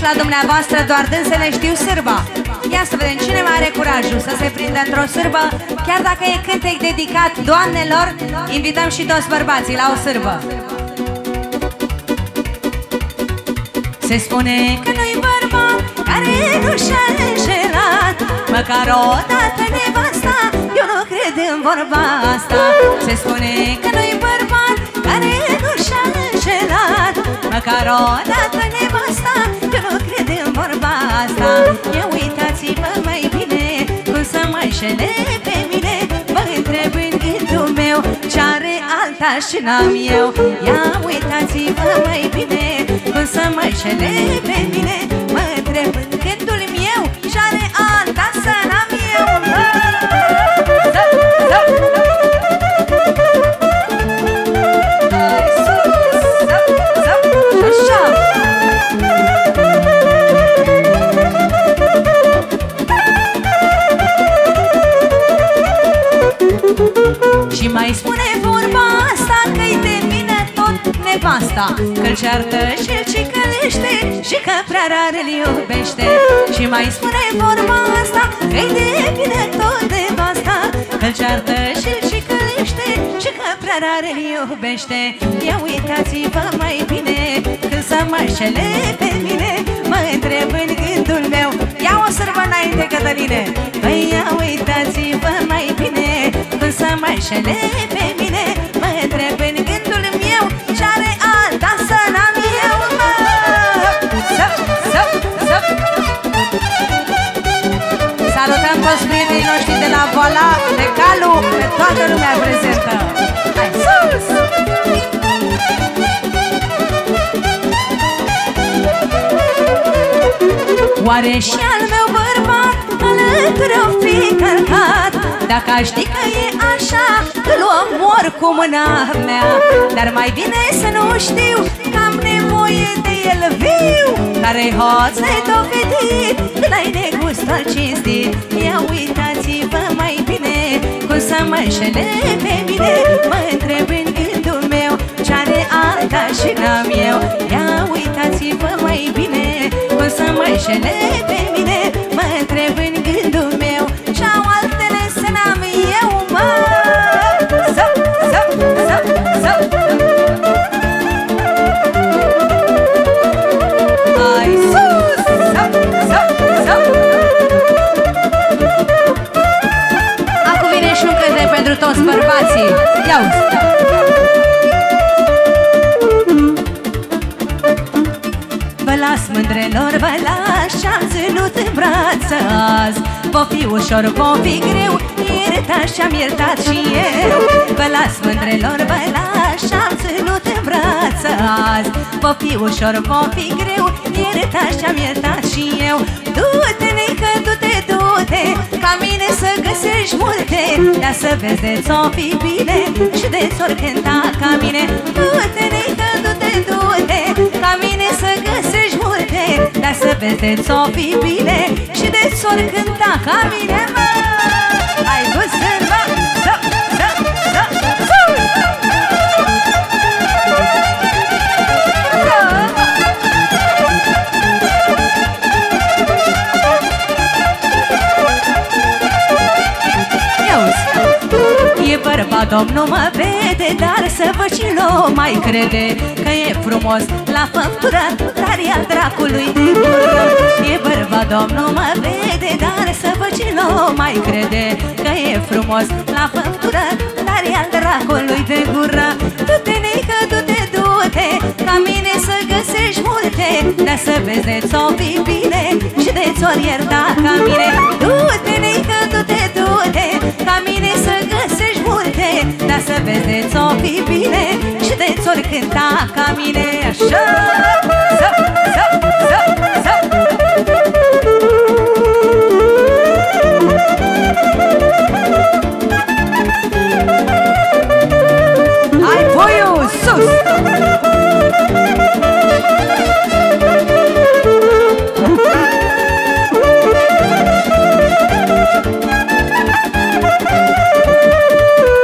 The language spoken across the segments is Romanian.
și la dumneavoastră, doar dânsele știu sârba. Ia să vedem cine mai are curajul să se prindă într-o sârbă. Chiar dacă e cântec dedicat doamnelor, invităm și toți bărbații la o sârbă. Se spune că nu-i bărbat care nu și-a înșelat măcar o dată nevasta. Eu nu cred în vorba asta. Se spune că nu-i bărbat care nu și-a înșelat măcar o dată nevasta. Eu nu cred în vorba asta. Ia uitați-vă mai bine cum să mă înșele pe mine. Mă întreb în gândul meu ce-are alta și n-am eu. Ia uitați-vă mai bine cum să mă înșele pe mine. Mă întreb în gândul meu ce-are alta să n-am eu. Și mai spune vorba asta că-i de mine tot nevasta, că-l ceartă și-l cicălește și că prea rar îl iubește. Și mai spune vorba asta că-i de mine tot nevasta, că-l ceartă și-l cicălește și că prea rar îl iubește. Ia uitați-vă mai bine când să mă înșele pe mine. Mă întreb în gândul meu. Ia o sârbă înainte, Cătăline. Păi ia uitați-vă mai bine când să mă înșele pe mine. Mă întreb în gândul meu ce-are alta să n-am eu. Salutăm toți prietenii noștri de la Voala, de Calu, pe toată lumea prezentă. Hai sus! Oare și al meu bărbat alături-o fi călcat? Dacă aș ști că e așa, îl omor cu mâna mea. Dar mai bine să nu știu că am nevoie de el viu, care-i hoț nedovedit, când ai negustat cinstit. Ia uitați-vă mai bine cum să mă înșele pe mine. Mă întreb în gândul meu ce-are alta și n-am eu. Ia uitați-vă mai bine cum să mă înșele pe mine. Mă întreb în gândul meu ce-au altele să n-am eu, mă. Zău, zău, zău, zău. Hai sus! Zău, zău, zău. Acum vine și un cântec pentru toți bărbații. Ia-uzi! Vă las, mândrelor, vă las și-am ținut în brață azi. Va fi ușor, va fi greu, iertați și-am iertat și eu. Vă las, mândrelor, vă las și-am ținut în brață azi. Va fi ușor, va fi greu, iertați și-am iertat și eu. Du-te, neică, du-te, du-te, ca mine să găsești multe. Dar să vezi de-ți-o fi bine și de-ți-or cânta ca mine. Du-te, neică, du-te, du-te, ca mine să găsești multe. Dar să vezi de-ți-o fi bine și de-ți-or cânta ca mine, mă. Hai, gustă, mă. Zău, zău, zău, zău. E bărbat, domnul mă vede, dar să văd și l-o mai crede că e frumos la făptură, dar e al dracului de gură. E bărbat, domnul mă vede, dar să văd și l-o mai crede că e frumos la făptură, dar e al dracului de gură. Du-te, neică, du-te, du-te, ca mine să găsești multe. Dar să vezi de-ți-o fi bine și de-ți-or ierta ca mine. Du-te, neică, du-te, du-te, ca mine să găsești multe. Dar să vezi de-ți-o fi bine și de-ți-or cânta ca mine. Așa! Zău, zău, zău, zău. Hai, puiul sus!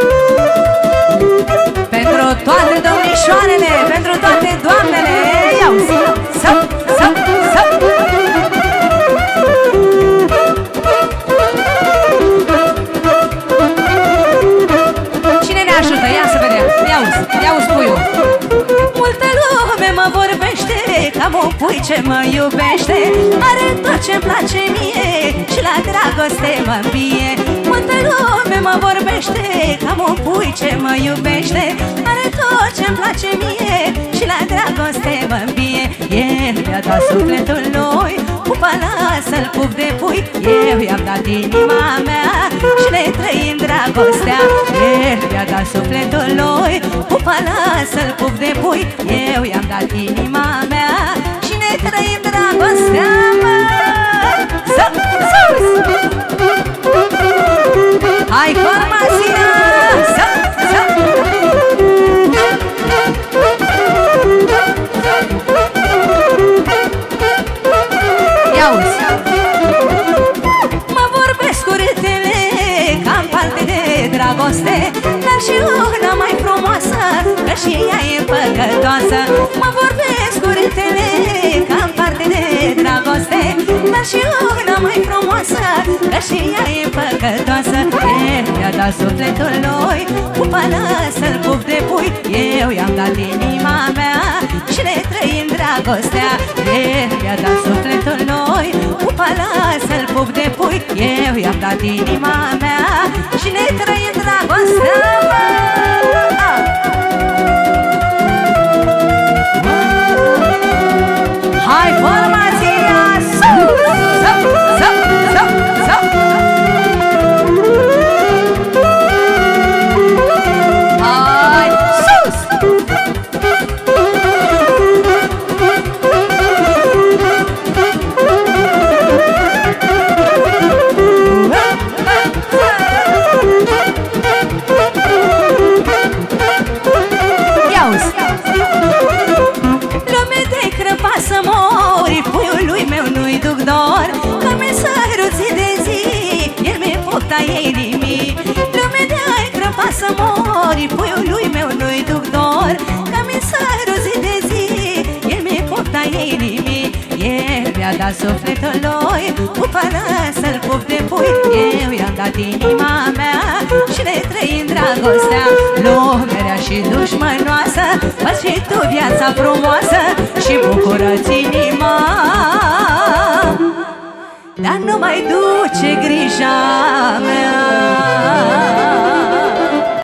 Pentru toate domnișoarele, pentru toate doamnele, iau! Cam un pui ce mă iubește, are tot ce-mi place mie și la dragoste mă îmbie. Multă lume mă vorbește, cam un pui ce mă iubește, are tot ce-mi place mie și la dragoste mă îmbie. El mi-a dat sufletul lui, pupa lasă-l pup de pui. Eu i-am dat inima mea și ne trăim dragostea. El mi-a dat sufletul lui, pupa lasă-l pup de pui. Eu i-am dat inima mea și ne trăim dragostea. Hai formația! Mă vorbesc urâtele ca-n parte de dragoste, dar și una mai frumoasă, că și ea e păcătoasă. Mă vorbesc urâtele ca-n parte de dragoste, dar și una mai frumoasă, că și ea e păcătoasă. El mi-a dat sufletul lui, pupa lasă-l pup de pui. Eu i-am dat inima mea și ne trăim dragostea. El mi-a dat sufletul lui, pupa lasă-l pup de pui. Eu i-am dat inima mea și ne trăim dragostea. Hai formația! Hai sus! Lume de crăpa să mori, puiul lui meu nu-i duc dor, că mi sărut zi de zi, el mi-e pofta inimii. Lume de crăpa să mori, puiul lui meu nu-i duc dor, că mi sărut zi de zi, el mi-e pofta inimii. El mi-a dat sufletul lui, pupa lasă-l pup de pui. Eu i-am dat inima mea și ne trăim dragostea. Lumea rea și dușmănoasă, fă-ți și tu viața frumoasă și bucură-ți inima, dar nu mai duce grija mea.